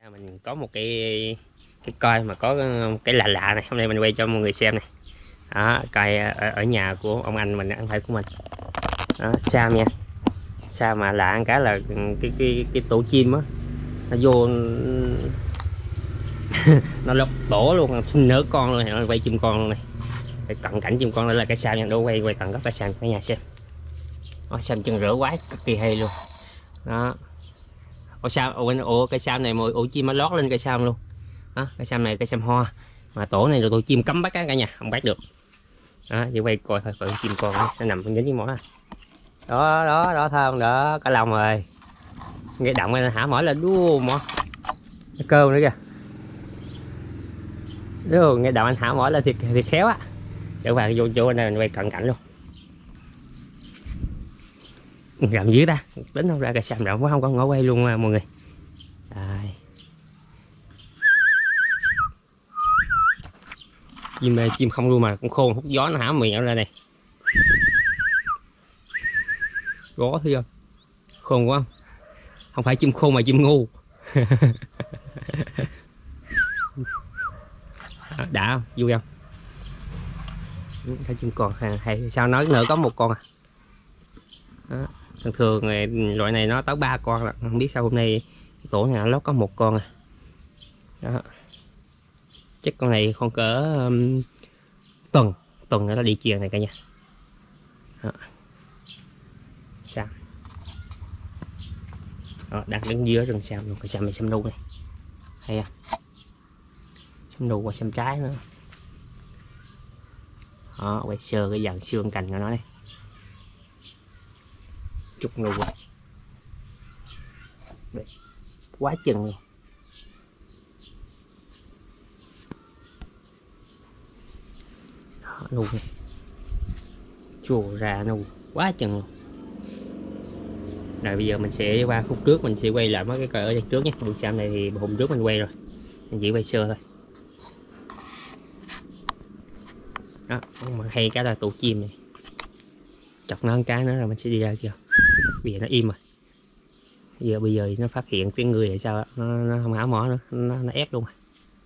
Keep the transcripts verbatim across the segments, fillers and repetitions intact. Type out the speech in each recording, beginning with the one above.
Mình có một cái cái coi mà có cái lạ lạ này, hôm nay mình quay cho mọi người xem này. Đó, coi ở, ở nhà của ông anh mình, anh phải của mình. Đó, Sam nha. Sao mà lạ một cái là cái cái cái tổ chim á, nó vô nó lóc tổ luôn, sinh nở con luôn này, quay chim con luôn này. Để cận cảnh chim con đây là cái Sam nha, đâu quay quay cận góc cái Sam cả nhà xem. Đó, Sam chân rửa quái cực kỳ hay luôn. Đó. Ủa sao ủa, ủa cái Sam này mà ổ chim nó lót lên cây Sam luôn. Đó, cái Sam này cây Sam hoa mà tổ này rồi tổ chim cấm bắt cá cả nhà, không bắt được. Đó, chỉ quay coi thôi, chim con nó nằm dính với mỏ. Đó đó đó thấy không, đó cả lông rồi, nghe động này hả mỏi lên đu mỏ cái cơ nữa kìa. Đúng, nghe động anh hả mỏi lên thiệt thiệt khéo á. Trở vào vô chỗ này mình quay cận cảnh luôn. Gầm dưới ta tính không ra, cái Sam rộng quá không có ngõ quay luôn mà mọi người. Đây. Chim chim không luôn mà cũng khôn, hút gió nó hả miệng ra này. Có thấy không, khôn quá không? Không phải chim khôn mà chim ngu. Đã không, vui không? Thấy chim con hay sao, nói nữa có một con à. Đó. Thường thường loại này nó tới ba con là không biết sao hôm nay tổ này nó có một con à. Đó. Chắc con này con cỡ um, tuần tuần nữa nó đi chiều này cả nhà. Đó. Sao đó, đang đứng dưới rừng Sam luôn, cái Sam này Sam nu này hay à, Sam nu và Sam trái nữa. Đó, quay sơ cái dàn xương cành của nó này, trục nu rồi, quá chừng luôn. Đó, nu này chùa ra nu quá chừng luôn. Rồi bây giờ mình sẽ qua khúc trước, mình sẽ quay lại mấy cái cờ ở trước nhé. Buổi Sam này thì hôm trước mình quay rồi, mình chỉ quay sơ thôi. Đó, mà hay cái là tổ chim này, chọc nó một cái nữa là mình sẽ đi ra chưa. Bây giờ nó im rồi, bây giờ bây giờ nó phát hiện tiếng người hay sao đó. Nó, nó không hảo mỏ nữa, nó, nó ép luôn.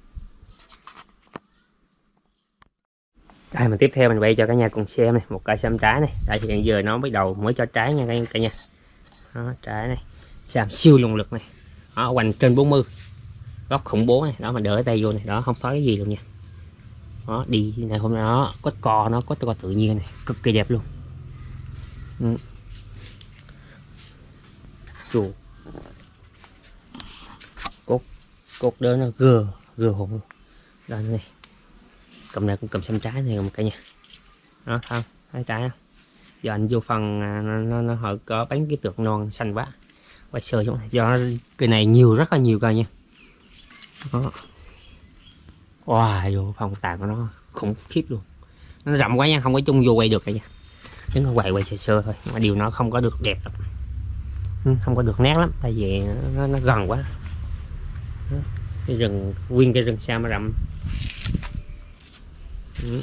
Đây mình tiếp theo mình quay cho cả nhà cùng xem này, một cây Sam trái này. Đây thì hiện giờ nó bắt đầu mới cho trái nha cả nhà. Đó, trái này Sam siêu lùng lực này. Đó, hoành trên bốn mươi, góc khủng bố này. Đó, mà đỡ tay vô này, đó không xói cái gì luôn nha. Đó, đi này hôm nay nó có cò, nó có cò tự nhiên này, cực kỳ đẹp luôn. Ừ. Chù cốt cốt đó nó gừa gừa hồn. Đây này, cầm này cũng cầm Sam trái này một cả nhà. Đó không thấy trái không, giờ anh vô phần nó nó, nó hơi có bánh cái tược non xanh quá, quay sơ xuống này. Do cái này nhiều, rất là nhiều cây nha. Đó. Wow, vô phòng tàn của nó khủng khiếp luôn, nó rộng quá nha, không có chung vô quay được cả nha. Đứng ở quay quay sơ sơ thôi, mà điều nó không có được đẹp lắm, không có được nét lắm, tại vì nó, nó gần quá. Đó. Cái rừng nguyên cái rừng Sam mà rậm. Ừ.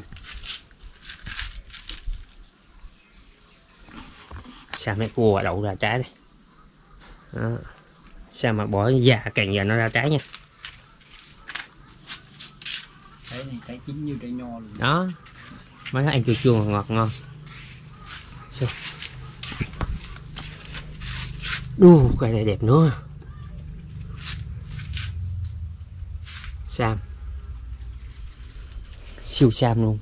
Sam mấy cua đậu ra trái đây. Đó. Sam mà bỏ già càng giờ nó ra trái nha. Trái này trái chín như trái nho luôn. Đó, mấy ăn chua chua ngọt ngon. Đu cây này đẹp nữa. Sam siêu Sam luôn.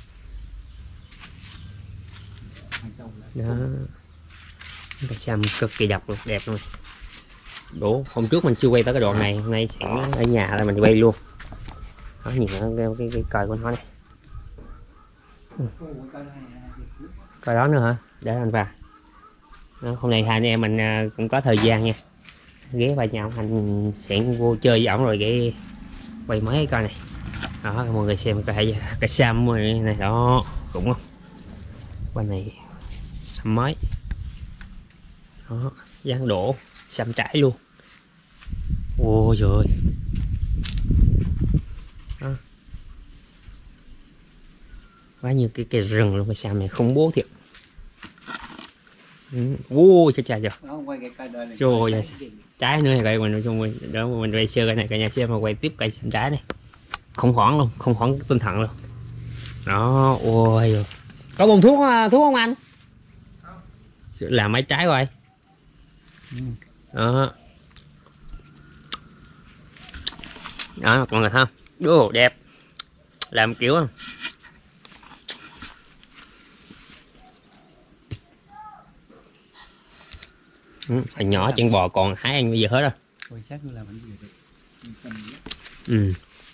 Đó, cái Sam cực kỳ độc luôn, đẹp luôn. Đổ hôm trước mình chưa quay tới cái đoạn này, hôm nay sẽ ở nhà là mình quay luôn. Đó, nhìn nó cái cái, cái cờ của nó này. Ừ. Coi đó nữa hả, để anh vào. Đó, hôm nay hai anh em mình cũng có thời gian nha, ghé vào nhà anh sẽ vô chơi với ổng rồi để quay mấy cái coi này. Đó, mọi người xem cái cái Sam này đó, cũng không bên này mới đó, dáng đổ Sam trái luôn. Ôi trời, đó. Quá như cái cây rừng luôn, cái Sam này khủng bố thiệt. Ui chết trời rồi. Đó, quay cái cây đời này. Trời ơi, trái nữa này mình chung mình đó mình quay sơ cái này cả nhà xem mà quay tiếp cây xanh trái này không hoảng luôn, không hoảng tinh thần luôn đó. Ôi có bông thuốc thuốc không anh? Làm mấy trái rồi đó đó mọi người ha. Đồ đẹp làm kiểu ừ, nhỏ chân bò còn hái ăn bây giờ hết rồi. Ôi chắc là mình gì được. Ừ.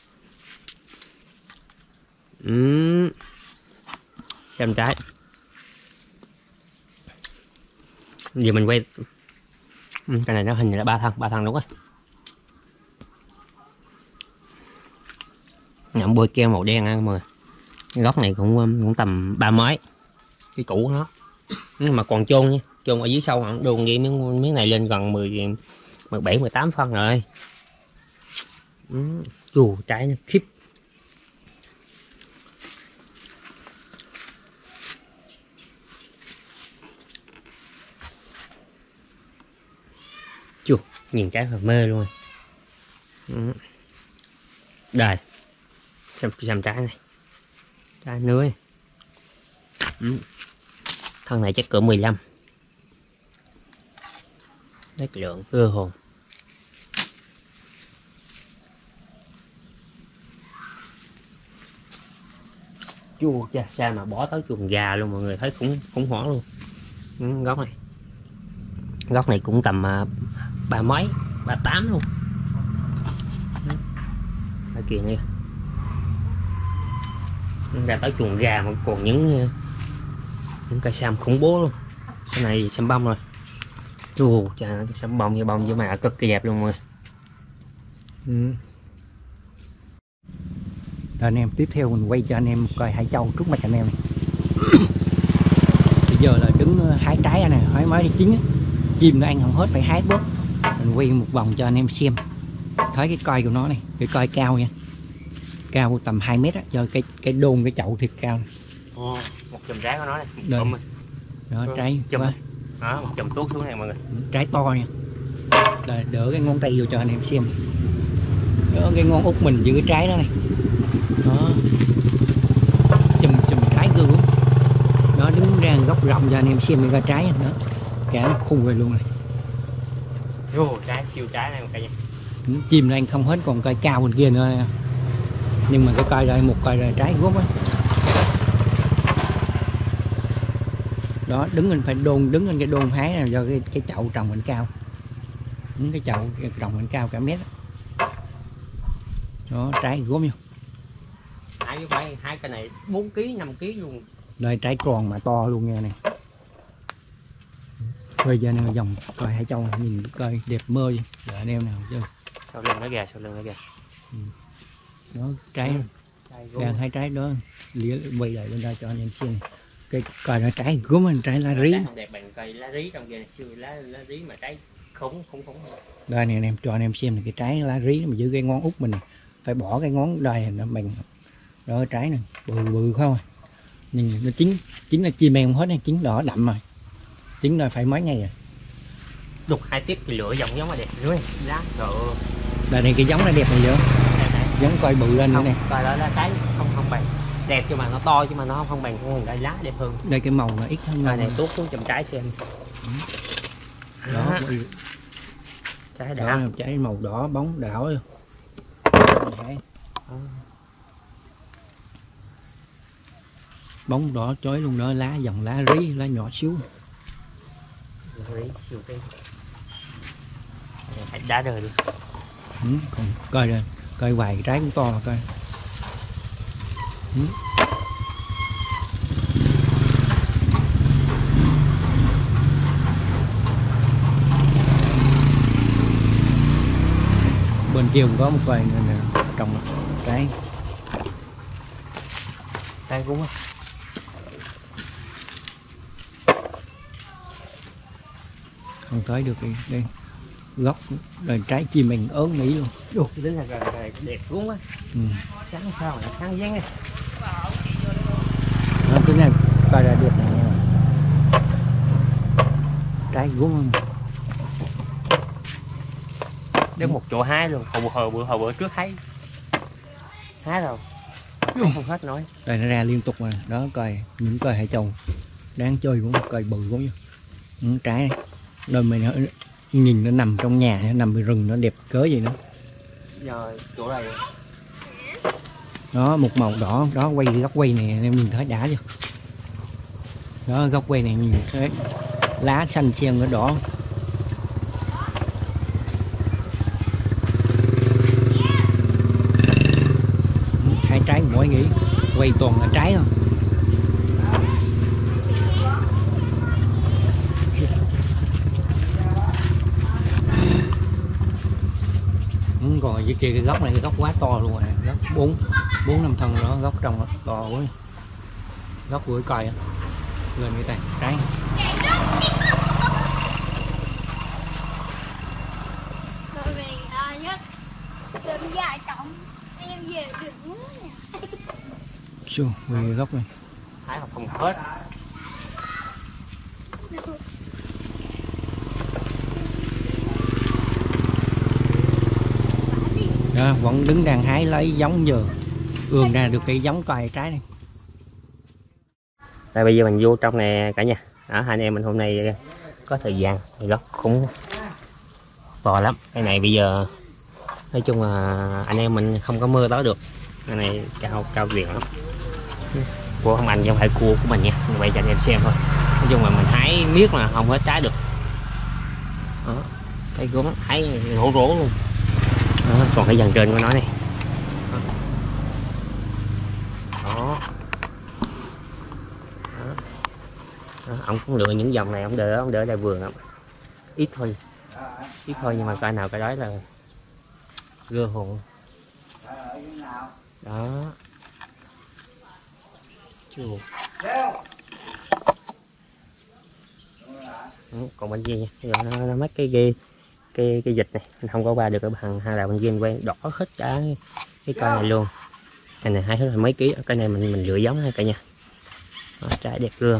Ừ. Xem trái giờ mình quay ừ, cái này nó hình như là ba thân ba thân đúng rồi. Nhậm bôi keo màu đen ăn mà cái góc này cũng cũng tầm ba mấy cái cũ nó nhưng mà còn chôn nha, chôn ở dưới sâu đồn vậy miếng miếng này lên gần mười mười bảy mười tám phân rồi. Chù trái nó khiếp. Chù nhìn trái mà mê luôn. Đây xem xem trái này, trái nữa thân này chắc cỡ mười lăm. Đấy lượng ưa hồn. Chua cha sao mà bỏ tới chuồng gà luôn mọi người thấy cũng cũng hoảng luôn. Ừ, góc này góc này cũng tầm uh, ba mấy ba tám luôn. Ở kia này ra tới chuồng gà mà còn những những cây sam khủng bố luôn. Cái này sam bông rồi. Chù cha sam bông như bông với mà cực kỳ đẹp luôn mọi người. Ừ. Rồi anh em tiếp theo mình quay cho anh em coi hải châu trước mặt anh em này. Bây giờ là đứng hái trái anh này, hái mới chín chim nó ăn không hết phải hái bớt. Mình quay một vòng cho anh em xem. Thấy cái coi của nó này, cái coi cao nha, cao tầm hai mét á, cho cái cái đôn cái chậu thiệt cao. Ồ, một chùm trái của nó này. Đó, đó trái chùm đó, một chùm tuốt xuống này mọi người. Trái to nha. Đây, đỡ cái ngón tay vô cho anh em xem. Đó, cái ngón út mình giữ cái trái đó này. Đó. Chùm chùm trái gương. Đó, đứng ra góc rộng cho anh em xem cái trái đó. Cả nó khung rồi luôn này. Ồ, trái siêu trái này một cây nha. Chim nó ăn không hết còn cây cao bên kia nữa. Nhưng mà cái cây đây một cây là trái gốc á. Đó, đứng lên phải đôn, đứng lên cái đôn hái là do cái cái chậu trồng mình cao. Đứng cái chậu cái trồng mình cao cả mét đó. Đó, trái gốm nha. Hai cái phải hai cái này bốn ký năm ký luôn. Đây trái tròn mà to luôn nha này. Bây giờ này dòng coi hải châu nhìn coi đẹp mơ vậy. Đợi anh em nào chơi. Sau lưng nó kìa, sau lưng nó kìa. Ừ. Đó trái ừ. Đang hai trái đó lía quay lại bên đây cho anh em xem. Cái coi nó trái gốm anh trái lá rí. Trái không đẹp bằng cây lá rí trong kia này, siêu lá lá rí mà trái khủng khủng khủng. Đây này anh em cho anh em xem này, cái trái lá rí mà giữ cái ngón út mình này. Phải bỏ cái ngón đây nó bằng đó trái này bự bự không à. Nhưng nó chín chín là chim em hết này, chín đỏ đậm rồi. Chín là phải mấy ngày rồi. Đục hai tiếp thì lựa dòng giống mà đẹp rồi. Lá rồi. Đây này cái giống này đẹp này chưa? Giống coi bự lên không, nữa nè. Coi đó là trái không không bằng. Đẹp nhưng mà nó to nhưng mà nó không không bằng con đây lá đẹp hơn. Đây cái màu nó ít hơn. Đây này tuốt xuống chùm trái xem. Đó. Trái đó, đã. trái màu đỏ bóng đảo luôn. Bóng đỏ chói luôn đó, lá dòng lá rí, lá nhỏ xíu. Rí siêu tí. Đá đời đi. Ừ, còn coi đây, coi hoài trái cũng to coi. Ừ. Bên kia cũng có một vài người nè, trồng trái. Trái cũng á. Không tới được đi, đây gốc rồi trái chim mình ớn mỹ luôn. Ủa, cái là đẹp cũng á. Ừ. Sáng sao mà sáng dáng này. Đó, cái này coi là đẹp này nha. trái gốm không? Đến một chỗ hái luôn, hồi hồi bữa hồi bữa trước hái hái rồi không hết nói. Đây nó ra liên tục mà đó, coi những cây hải trầu đáng chơi cũng cây bự quá, những trái này đôi mình nó, nhìn nó nằm trong nhà, nó nằm bên rừng nó đẹp cớ gì nữa. Giờ chỗ này Đó một màu đỏ đó, quay góc quay này em nhìn thấy đã chưa? Đó góc quay này nhìn thấy lá xanh xen nó đỏ. Hai trái mỗi nghĩ quay toàn là trái không. Ừ, còn dưới kia cái góc này cái góc quá to luôn à, góc bốn bốn năm thân đó, góc trong đó, to quá. Góc bưởi coi lên cái tay trái. Rồi về à, nhất đừng dài trọng em về được nữa nè. Chú, về góc này hái mà không hết. đó, vẫn đứng đang hái lấy giống giờ ươm ra được cái giống coi trái này. Đây bây giờ mình vô trong nè cả nhà. Đó, hai anh em mình hôm nay có thời gian thì gốc cũng to lắm. Cái này bây giờ nói chung là anh em mình không có mưa tới được. Cái này cao cao liền lắm. Cua không anh chứ không phải cua của mình nha. Vậy cho anh em xem thôi. Nói chung là mình hái miết mà không hết trái được. Đó, cái gốm hái rổ rổ luôn. Đó, còn cái dàn trên của nó này. Đó. Đó. Đó, ông cũng lựa những dòng này, ông đỡ ông đỡ lại vườn lắm, ít thôi ít thôi nhưng mà coi nào cái đó là gưa hồn đó. Chưa. Ừ, còn bên kia nha, giờ nó, nó mất cái cái cái cái dịch này mình không có qua được ở bằng hai là bên kia quay đỏ hết cả cái cây này luôn. Cái này hai thứ là mấy ký, cái này mình mình lựa giống hai cả nhà. Đó, trái đẹp gương.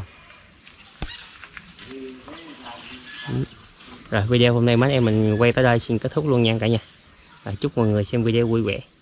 Rồi video hôm nay mấy em mình quay tới đây xin kết thúc luôn nha cả nhà. Rồi, chúc mọi người xem video vui vẻ.